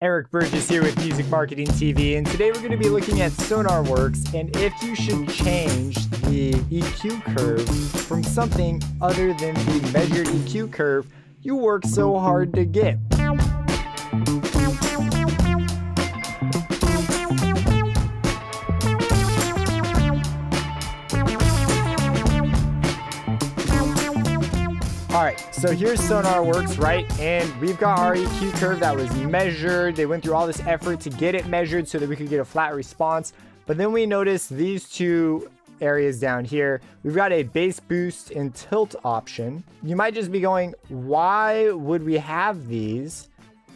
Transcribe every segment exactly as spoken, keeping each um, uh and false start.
Eric Burgess here with Music Marketing T V, and today we're going to be looking at Sonarworks and if you should change the E Q curve from something other than the measured E Q curve you work so hard to get. Alright, so here's Sonarworks, right? And we've got our E Q curve that was measured. They went through all this effort to get it measured so that we could get a flat response. But then we noticed these two areas down here. We've got a bass boost and tilt option. You might just be going, why would we have these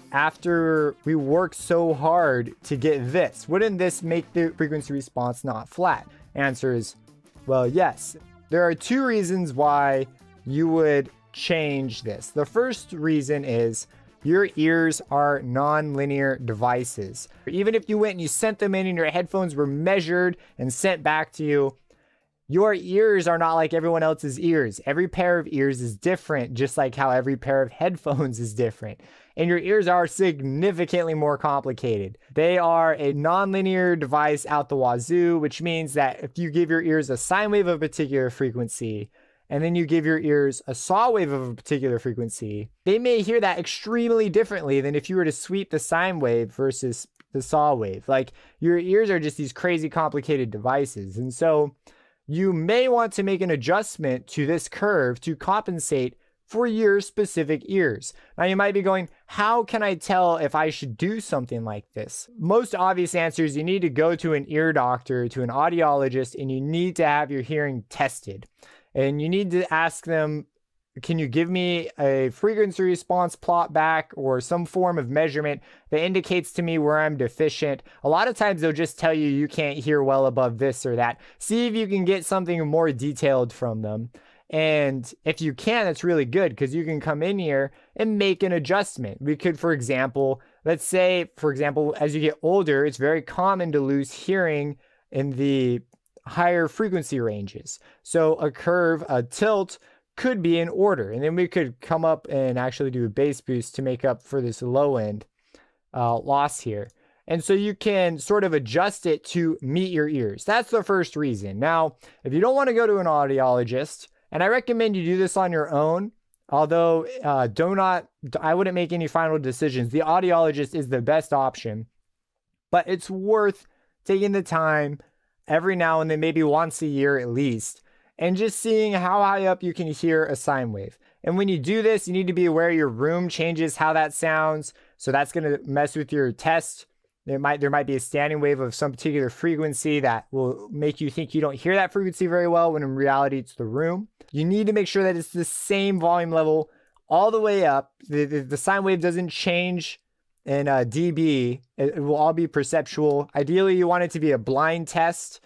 after we worked so hard to get this? Wouldn't this make the frequency response not flat? Answer is, well, yes. There are two reasons why you would change this. The first reason is your ears are non-linear devices. Even if you went and you sent them in and your headphones were measured and sent back to you, your ears are not like everyone else's ears. Every pair of ears is different, just like how every pair of headphones is different. And your ears are significantly more complicated. They are a non-linear device out the wazoo, which means that if you give your ears a sine wave of a particular frequency, and then you give your ears a saw wave of a particular frequency, they may hear that extremely differently than if you were to sweep the sine wave versus the saw wave. Like, your ears are just these crazy complicated devices. And so you may want to make an adjustment to this curve to compensate for your specific ears. Now you might be going, how can I tell if I should do something like this? Most obvious answer is you need to go to an ear doctor, to an audiologist, and you need to have your hearing tested. And you need to ask them, can you give me a frequency response plot back or some form of measurement that indicates to me where I'm deficient? A lot of times they'll just tell you you can't hear well above this or that. See if you can get something more detailed from them. And if you can, that's really good because you can come in here and make an adjustment. We could, for example, let's say, for example, as you get older, it's very common to lose hearing in the higher frequency ranges. So a curve, a tilt could be in order. And then we could come up and actually do a bass boost to make up for this low end uh, loss here. And so you can sort of adjust it to meet your ears. That's the first reason. Now, if you don't want to go to an audiologist, and I recommend you do this on your own, although uh, do not, I wouldn't make any final decisions. The audiologist is the best option, but it's worth taking the time every now and then, maybe once a year at least, and just seeing how high up you can hear a sine wave. And when you do this, you need to be aware your room changes how that sounds. So that's going to mess with your test. There might, there might be a standing wave of some particular frequency that will make you think you don't hear that frequency very well, when in reality it's the room. You need to make sure that it's the same volume level all the way up. The, the, the sine wave doesn't change in uh, dB. It, it will all be perceptual. Ideally, you want it to be a blind test,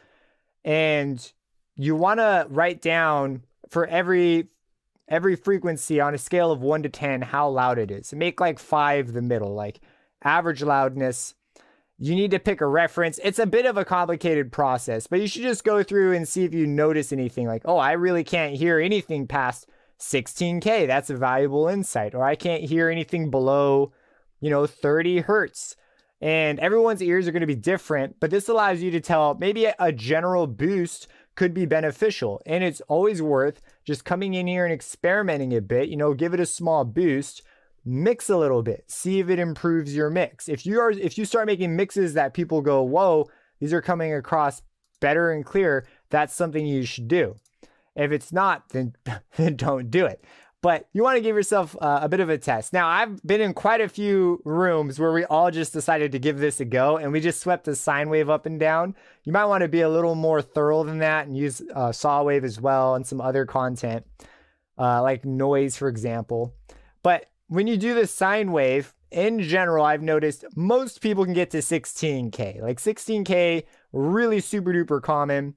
and you want to write down for every every frequency on a scale of one to ten how loud it is. Make like five the middle, like average loudness. You need to pick a reference. It's a bit of a complicated process, but you should just go through and see if you notice anything like, oh, I really can't hear anything past sixteen K. That's a valuable insight. Or I can't hear anything below, you know, thirty hertz. And everyone's ears are going to be different, but this allows you to tell maybe a general boost could be beneficial. And it's always worth just coming in here and experimenting a bit, you know, give it a small boost, mix a little bit, see if it improves your mix. If you are, if you start making mixes that people go, whoa, these are coming across better and clearer, that's something you should do. If it's not, then, then don't do it. But you want to give yourself uh, a bit of a test. Now, I've been in quite a few rooms where we all just decided to give this a go, and we just swept the sine wave up and down. You might want to be a little more thorough than that and use uh, saw wave as well and some other content, uh, like noise, for example. But when you do the sine wave, in general, I've noticed most people can get to sixteen K. Like sixteen K, really super duper common.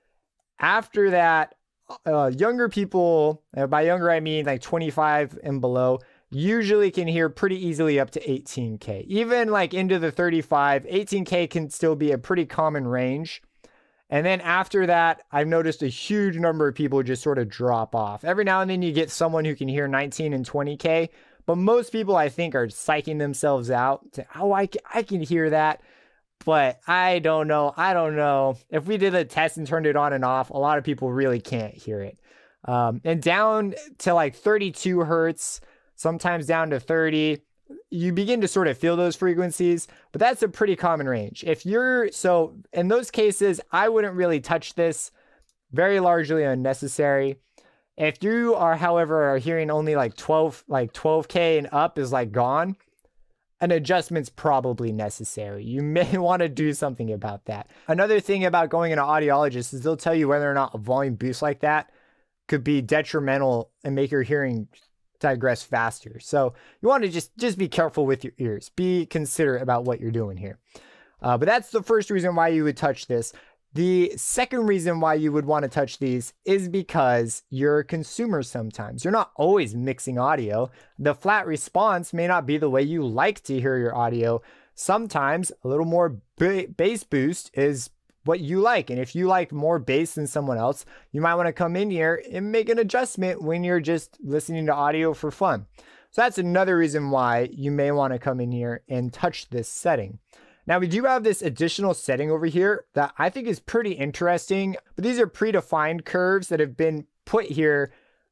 After that, Uh, younger people, uh, by younger I mean like twenty-five and below, usually can hear pretty easily up to eighteen K. Even like into the thirty-five, eighteen K can still be a pretty common range. And then after that, I've noticed a huge number of people just sort of drop off. Every now and then you get someone who can hear nineteen and twenty K, But most people, I think, are psyching themselves out to, oh, I can, I can hear that. But I don't know. I don't know. If we did a test and turned it on and off, a lot of people really can't hear it. Um, and down to like thirty-two hertz, sometimes down to thirty, you begin to sort of feel those frequencies, but that's a pretty common range. If you're, so in those cases, I wouldn't really touch this. Very largely unnecessary. If you are, however, are hearing only like twelve, like twelve K and up is like gone, an adjustment's probably necessary. You may want to do something about that. Another thing about going to an audiologist is they'll tell you whether or not a volume boost like that could be detrimental and make your hearing digress faster. So you want to just, just be careful with your ears. Be considerate about what you're doing here. Uh, but that's the first reason why you would touch this. The second reason why you would want to touch these is because you're a consumer sometimes. You're not always mixing audio. The flat response may not be the way you like to hear your audio. Sometimes a little more ba- bass boost is what you like. And if you like more bass than someone else, you might want to come in here and make an adjustment when you're just listening to audio for fun. So that's another reason why you may want to come in here and touch this setting. Now we do have this additional setting over here that I think is pretty interesting, but these are predefined curves that have been put here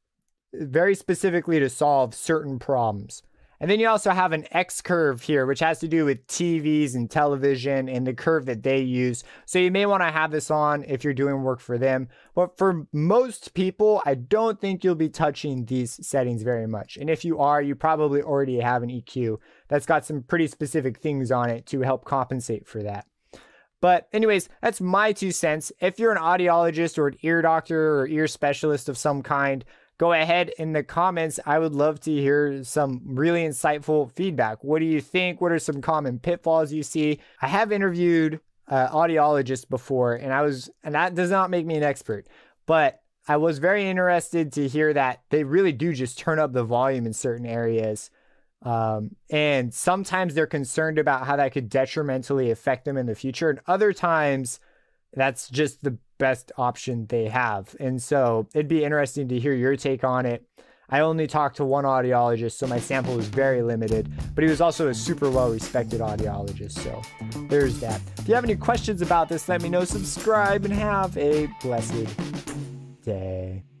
very specifically to solve certain problems. And then you also have an X curve here, which has to do with T Vs and television and the curve that they use. So you may want to have this on if you're doing work for them. But for most people, I don't think you'll be touching these settings very much. And if you are, you probably already have an E Q that's got some pretty specific things on it to help compensate for that. But anyways, that's my two cents. If you're an audiologist or an ear doctor or ear specialist of some kind, go ahead in the comments. I would love to hear some really insightful feedback. What do you think? What are some common pitfalls you see? I have interviewed uh, audiologists before, and I was, and that does not make me an expert, but I was very interested to hear that they really do just turn up the volume in certain areas. Um, and sometimes they're concerned about how that could detrimentally affect them in the future. And other times that's just the best option they have. And so it'd be interesting to hear your take on it. I only talked to one audiologist, so my sample was very limited, but he was also a super well-respected audiologist. So there's that. If you have any questions about this, let me know. Subscribe and have a blessed day.